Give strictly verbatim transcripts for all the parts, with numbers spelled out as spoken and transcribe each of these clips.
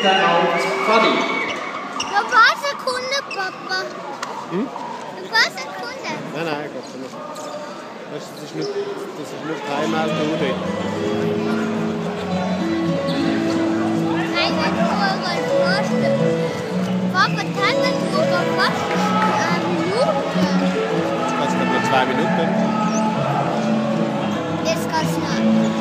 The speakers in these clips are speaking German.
auf Fadi. Noch ein paar Sekunden, Papa. Hm? Ein paar Sekunden. Nein, nein, Gott sei Dank. Das ist nur, das ist nur dreimal durch. Eine Tore fast. Papa, keine Tore fast eine Minute. Jetzt geht es nur zwei Minuten. Jetzt geht's noch.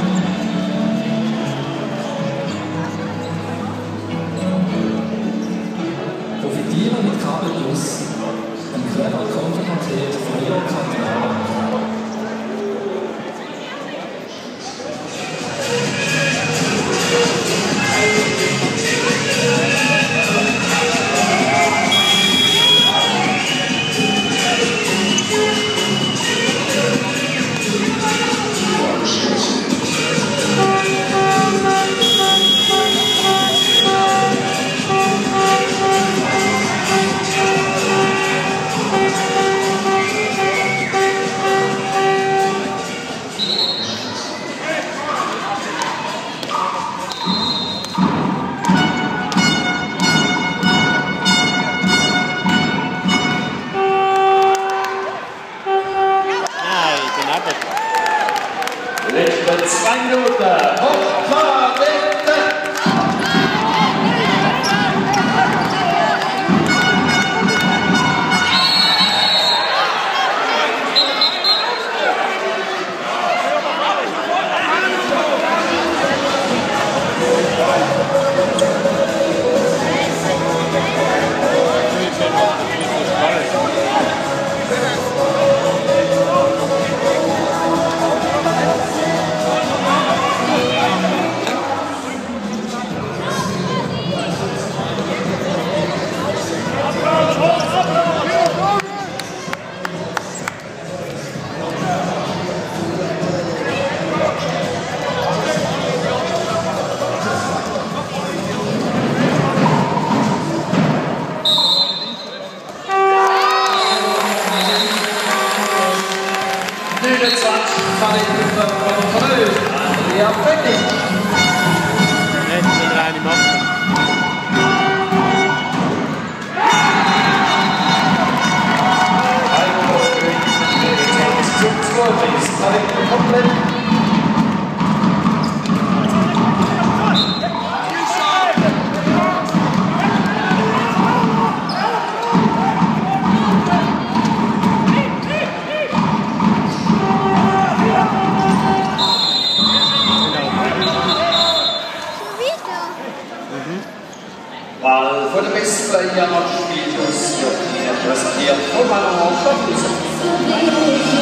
Profitiere mit Kabel Plus. Ein clever Kontopaket von Ihrer Kanzlei. Letzte zwei Minuten. Hochfahrt! neunundzwanzig Qualitäten von Fröhl, Andrea Böcking. Jetzt wieder eine machen. Also, komplett. Ball vor der Bestplayer noch spielt uns Joachim präsentiert von Manon Schaffhausen.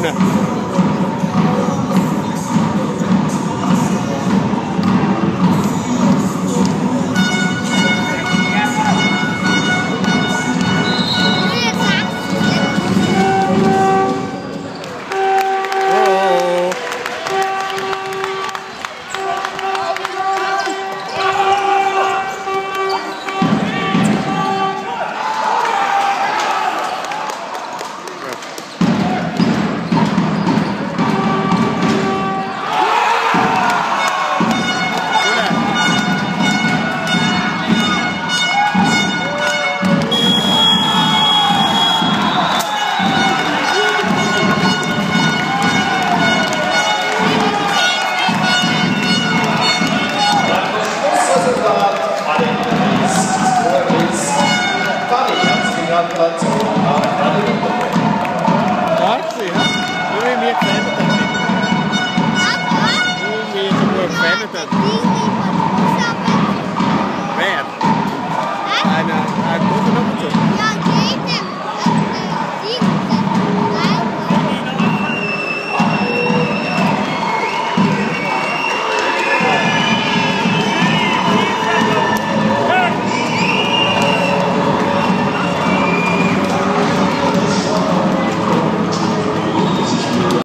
gewonnen. Wer? Eine, ein Buch noch dazu? Ja,